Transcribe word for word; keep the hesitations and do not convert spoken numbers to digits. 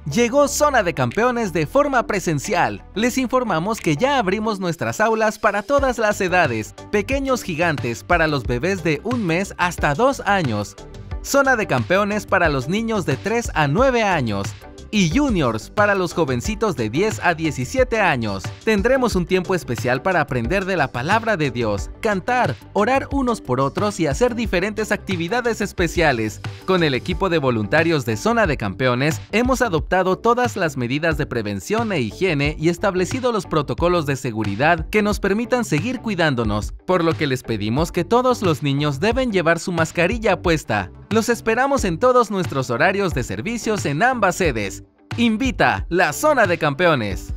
Llegó Zona de Campeones de forma presencial. Les informamos que ya abrimos nuestras aulas para todas las edades, pequeños gigantes para los bebés de un mes hasta dos años, Zona de Campeones para los niños de tres a nueve años y Juniors para los jovencitos de diez a diecisiete años. Tendremos un tiempo especial para aprender de la palabra de Dios, cantar, orar unos por otros y hacer diferentes actividades especiales. Con el equipo de voluntarios de Zona de Campeones, hemos adoptado todas las medidas de prevención e higiene y establecido los protocolos de seguridad que nos permitan seguir cuidándonos, por lo que les pedimos que todos los niños deben llevar su mascarilla puesta. Los esperamos en todos nuestros horarios de servicios en ambas sedes. Invita la Zona de Campeones.